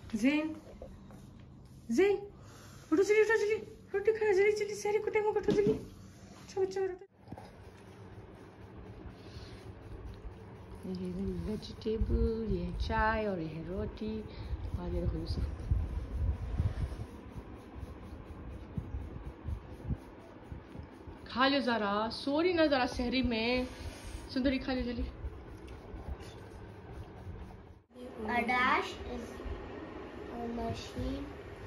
Zen Zen उठो जल्दी रोटी खाओ जल्दी जल्दी सारी कुटे में उठो जल्दी। अच्छा बच्चा उठो। ये है वेजिटेबल, ये है चाय और ये है रोटी और ये देखो यूसुफ। खा लो ज़रा, सो रही ना ज़रा सहरी में। सुंदरी खा लो जल्दी। A dash is a machine.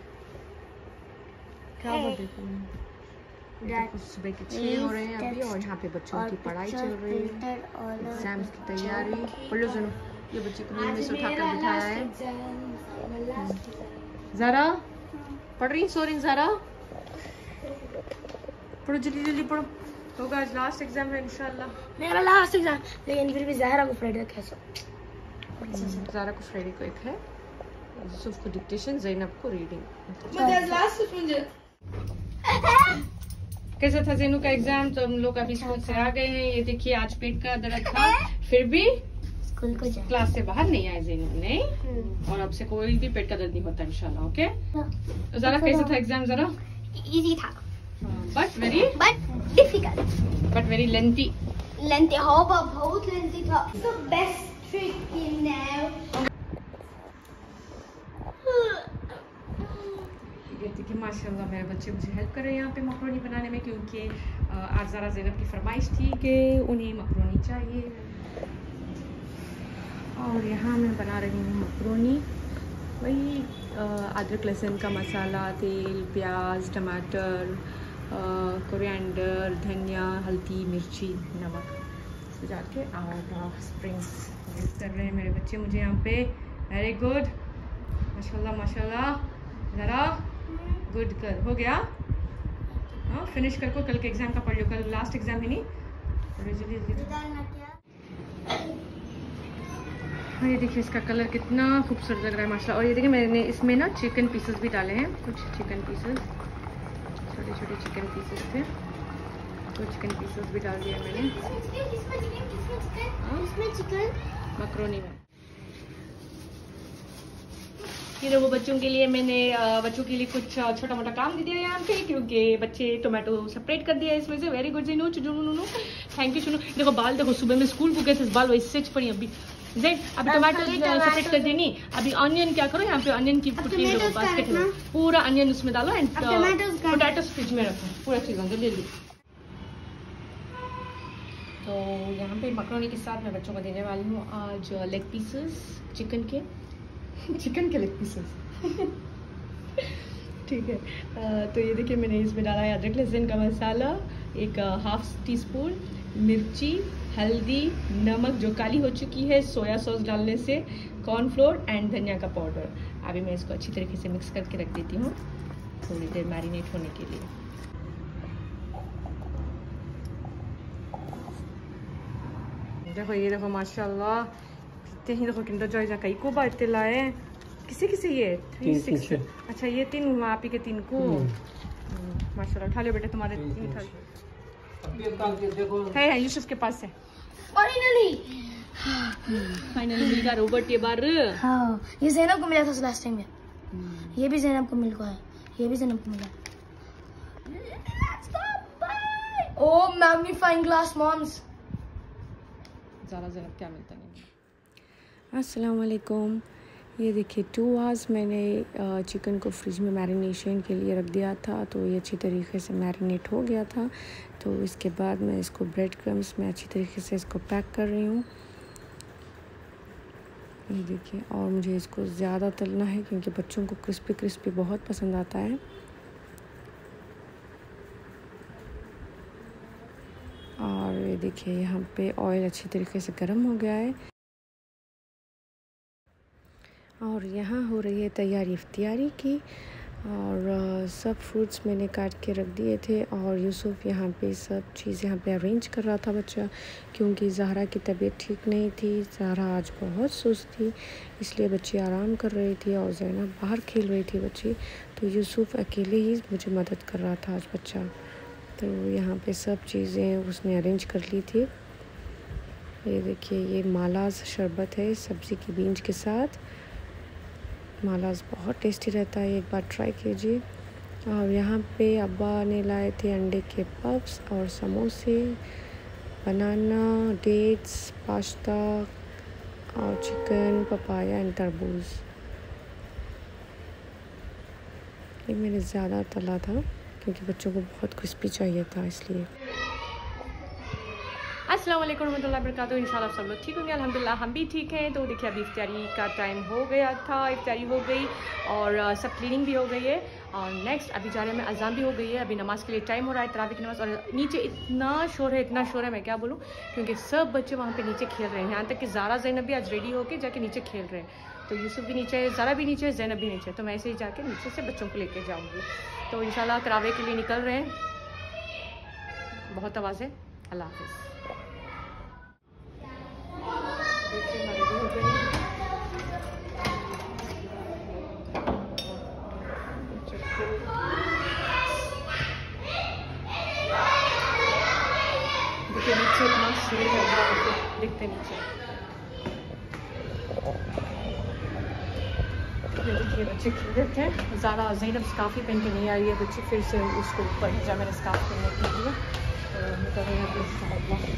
क्या बोलते हैं? सुबह के 6 हो रहे हैं अभी और यहाँ पे बच्चों की पढ़ाई चल रही है, एग्जाम्स की तैयारी। पढ़ लो सुनो, ये बच्चे को नींद में से उठा कर बिठाया है। ज़रा पढ़ रही, सो रही ज़रा? पढ़ो जल्दी जल्दी पढ़ो, होगा आज लास्ट एग्जाम है इंशाल्लाह। मेरा लास्ट एग्जाम, लेकिन फिर भी ज़हरा को फ्राइडे कैसे? ज़रा को फ्राइडे को एक है, यूसुफ को डिक्टेशन, ज़ैनब को रीडिंग। कैसा था ज़ैनू का एग्जाम? तो हम लोग अभी स्कूल से आ गए हैं। ये देखिए आज पेट का दर्द था, फिर भी स्कूल को जा, क्लास से बाहर नहीं आए ज़ैनू ने, और अब से कोई भी पेट का दर्द नहीं होता इंशाल्लाह। ओके, तो ज़रा कैसा था एग्जाम? ज़रा इजी था, but difficult, but very lengthy. हाँ बहुत लेंथी था। The best trick in now. देखिए माशाल्लाह मेरे बच्चे मुझे हेल्प कर रहे हैं यहाँ पे मकरोनी बनाने में, क्योंकि आज ज़रा ज़ैनब की फरमाइश थी कि उन्हें मकरोनी चाहिए। और यहाँ मैं बना रही हूँ मकरोनी, वही अदरक लहसुन का मसाला, तेल, प्याज, टमाटर, कोरिएंडर, धनिया, हल्दी, मिर्ची, नमक सजा के और स्प्रिंग्स यूज़ कर रहे हैं मेरे बच्चे मुझे यहाँ पे। वेरी गुड, माशाल्लाह माशाल्लाह। ज़रा गुड कर, हो गया? हाँ फिनिश कर को, कल के एग्ज़ाम का पढ़ लो, कल लास्ट एग्ज़ाम है नहीं। हाँ ये देखिए इसका कलर कितना खूबसूरत लग रहा है माशाल्लाह। और ये देखिए मैंने इसमें ना चिकन पीसेस भी डाले हैं, कुछ चिकन पीसेस, छोटे छोटे चिकन पीसेस थे, कुछ चिकन पीसेस भी डाल दिए मैंने मकरोनी में। ये देखो बच्चों के लिए मैंने बच्चों के लिए कुछ छोटा मोटा काम दे दिया है यहाँ पे, क्योंकि बच्चे टोमेटो सेपरेट कर दिया है इसमें से। वेरी गुड ज़ैनू, चुनू थैंक यू। चुनू देखो बाल देखो, सुबह में स्कूल को कैसे बाल वही सेच पड़ी अभी। अभी टमाटर सेपरेट कर देनी, अभी ऑनियन क्या करो, यहाँ पे ऑनियन की फुटी देखो बास्केट में, पूरा ऑनियन उसमें डालो एंड पोटैटोस फ्रिज में रखो, पूरा चीज़ जल्दी जल्दी। तो यहाँ पे मकरोनी के साथ मैं बच्चों को देने वाली हूँ आज लेग पीसेस चिकन के लेग पीसेस ठीक है। तो ये देखिए मैंने इसमें डाला है अदरक लहसुन का मसाला, एक हाफ टी स्पून मिर्ची, हल्दी, नमक जो काली हो चुकी है सोया सॉस डालने से, कॉर्नफ्लोर एंड धनिया का पाउडर। अभी मैं इसको अच्छी तरीके से मिक्स करके रख देती हूँ थोड़ी देर मैरिनेट होने के लिए। देखो ये देखो माशाल्लाह, कितने ही देखो किंडर जॉय जा कई को बात लाए, किसे ये 3-6। अच्छा ये 3 आप ही के 3 को माशाल्लाह। उठा लो बेटा, तुम्हारे 3 उठा लो। है यूसुफ के पास है। फाइनली मिल गया रोबोट ये बार। हाँ ये ज़ैनब को मिला था लास्ट टाइम में, ये भी ज़ैनब को मिल गया है, ये भी ज़ैनब को मिला। Oh magnifying glass moms. ज़रा क्या मिलता नहीं। अस्सलाम वालेकुम। ये देखिए 2 आवर्स मैंने चिकन को फ्रिज में मैरिनेशन के लिए रख दिया था, तो ये अच्छी तरीके से मैरिनेट हो गया था। तो इसके बाद मैं इसको ब्रेड क्रम्स में अच्छी तरीके से इसको पैक कर रही हूँ। ये देखिए, और मुझे इसको ज़्यादा तलना है क्योंकि बच्चों को क्रिस्पी क्रिस्पी बहुत पसंद आता है। और ये देखिए यहाँ पे ऑयल अच्छी तरीके से गर्म हो गया है और यहाँ हो रही है तैयारी इफ्तियारी की। और सब फ्रूट्स मैंने काट के रख दिए थे और यूसुफ यहाँ पे सब चीज़ यहाँ पे अरेंज कर रहा था बच्चा, क्योंकि ज़हरा की तबीयत ठीक नहीं थी। ज़हरा आज बहुत सुस्त थी, इसलिए बच्ची आराम कर रही थी और ज़ैनब बाहर खेल रही थी बच्ची। तो यूसुफ अकेले ही मुझे मदद कर रहा था आज बच्चा। तो यहाँ पे सब चीज़ें उसने अरेंज कर ली थी। ये देखिए ये मालाज शरबत है सब्ज़ी की बीज के साथ। मालास बहुत टेस्टी रहता है, एक बार ट्राई कीजिए। और यहाँ पे अब्बा ने लाए थे अंडे के पफ्स और समोसे, बनाना, डेट्स, पास्ता और चिकन, पपाया एंड तरबूज। ये मैंने ज़्यादा तला था क्योंकि बच्चों को बहुत क्रिस्पी चाहिए था इसलिए। अस्सलाम वालेकुम रहमतुल्लाहि व बरकातुहू। इंशाल्लाह सब लोग ठीक होंगे, अल्हम्दुलिल्लाह हम भी ठीक हैं। तो देखिए अभी इफ्तारी का टाइम हो गया था, इफ्तारी हो गई और सब क्लीनिंग भी हो गई है। और नेक्स्ट अभी जा रहे हैं, अज़ान भी हो गई है, अभी नमाज़ के लिए टाइम हो रहा है, तरावी की नमाज़। और नीचे इतना शोर है मैं क्या बोलूँ, क्योंकि सब बच्चे वहाँ पर नीचे खेल रहे हैं। यहाँ तक कि ज़ारा ज़ैनब भी आज रेडी होकर जाके नीचे खेल रहे हैं। तो यूसुफ भी नीचे है, ज़ारा भी नीचे है, ज़ैनब भी नीचे है। तो मैं ऐसे ही जाके नीचे से बच्चों को लेके जाऊँगी। तो इंशाल्लाह तरावी के लिए निकल रहे हैं। बहुत आवाज़ है। अल्लाह हाफ़िज़। देखिए नीचे इतना शोर है, देखते नीचे देखिए बच्चे खेल रहे थे। ज़ारा ज़ैनब स्कार्फ ही पहन के नहीं आई है बच्ची, फिर से उसको ऊपर भेजा मैंने स्कार्फ पहनने के लिए। तो निकल रहे हैं।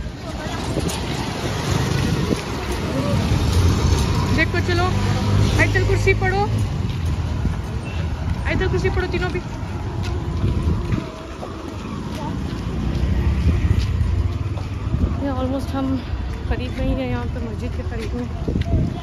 देखो चलो, आयतल कुर्सी पढ़ो, आयतल कुर्सी पढ़ो तीनों भी। ये ऑलमोस्ट हम करीब में ही है, यहाँ पर मस्जिद के करीब में।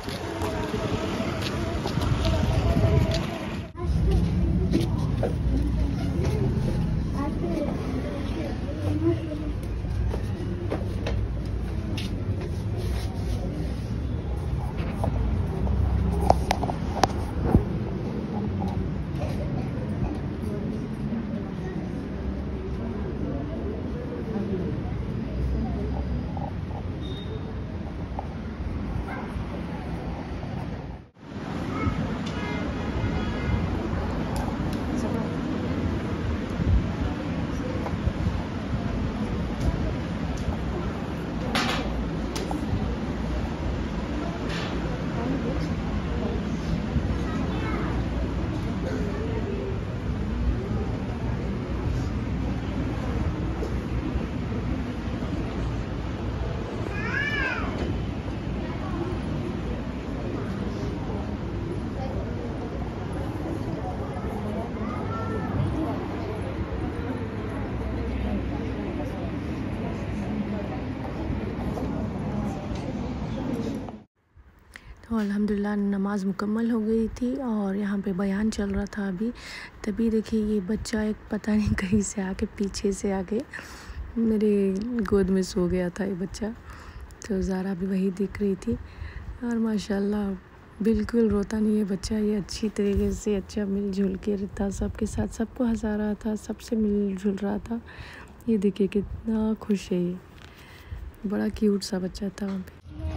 तो अल्हम्दुलिल्लाह नमाज़ मुकम्मल हो गई थी और यहाँ पे बयान चल रहा था अभी। तभी देखिए ये बच्चा एक पता नहीं कहीं से आके पीछे से आके मेरे गोद में सो गया था ये बच्चा। तो ज़ारा भी वही दिख रही थी और माशाल्लाह बिल्कुल रोता नहीं है बच्चा, ये अच्छी तरीके से अच्छा मिलजुल के रहता, सबके साथ सबको हंसा रहा था, सबसे मिलजुल रहा था। ये देखिए कितना खुश है, ये बड़ा क्यूट सा बच्चा था वहाँ पे।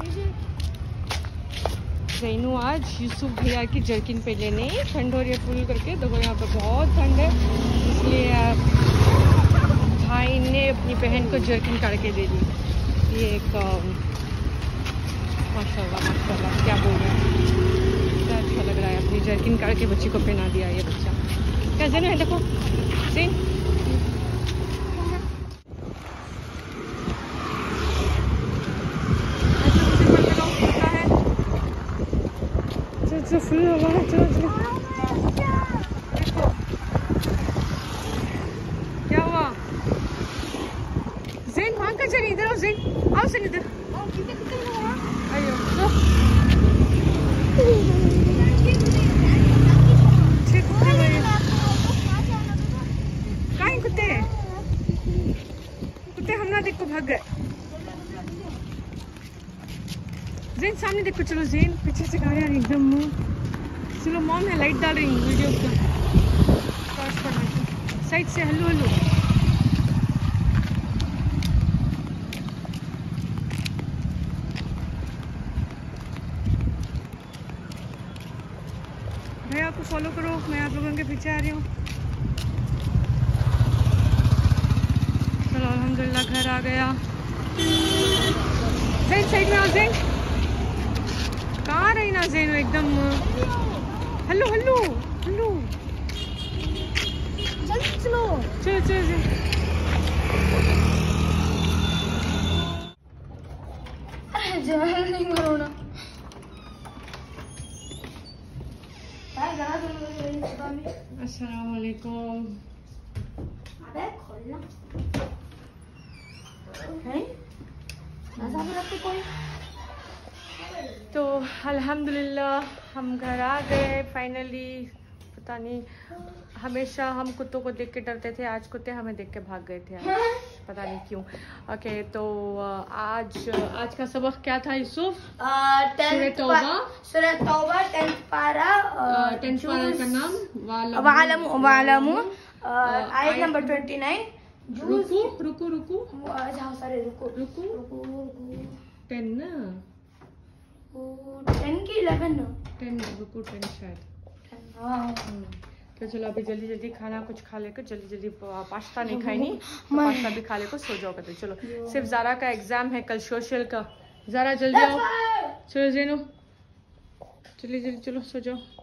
जैनू आज यूसुफ भैया की जर्किन पे लेने, ठंड हो रही है फुल करके। देखो यहाँ पर बहुत ठंड है, इसलिए भाई ने अपनी बहन को जर्किन काट के दे दी। ये एक माशाल्लाह क्या बोल रहे हैं, क्या अच्छा लग रहा है। अपनी जर्किन काट के बच्ची को पहना दिया ये बच्चा। क्या जैनू है देखो सीन। फुल हवा है, चलो चलो। क्या हुआ ज़ैन, भाग कर चली, इधर आओ ज़ैन, आओ ज़ैन इधर। आइयो लो, कहाँ कुत्ते हैं? कुत्ते हम ना देखो भाग गए। ज़ैन सामने देखो, चलो ज़ैन, पीछे से गाड़ी आ रही एकदम। चलो मॉम है, लाइट डाल रही हूँ वीडियो का साइड से। हेलो हेलो भैया, आपको फॉलो करो, मैं आप लोगों के पीछे आ रही हूँ। चलो अल्हम्दुलिल्लाह घर आ गया। ज़ैन साइड में आओ ज़ैन, कहाँ रही ना ज़ेनो एकदम। हेलो हेलो हेलो, जल्दी चलो। चलो चलो चलो। नहीं करो ना। अस्सलाम वालेकुम। अबे खोलना है कोई। तो अल्हम्दुलिल्लाह हम घर आ गए फाइनली। पता नहीं, हमेशा हम कुत्तों को देख के डरते थे, आज कुत्ते हमें देख के भाग गए थे आज, पता नहीं क्यों। ओके, तो आज का सबक क्या था यूसुफ? सूरह तौबा 10th पारा 10th पारा का नाम वालमु आयत नंबर 29। रुकू रुकू रुकू रुकू 10 ना, 10 की 11 ना 10 रुकू 10 शायद। तो चलो अभी जल्दी जल्दी खाना कुछ खा लेकर जल्दी जल्दी, पास्ता नहीं खाई नहीं तो पास्ता भी खा लेकर सो जाओ। तो चलो, सिर्फ ज़ारा का एग्जाम है कल सोशल का। ज़ारा जल्दी आओ, चलो ज़ेनो जल्दी जल्दी चलो सो जाओ।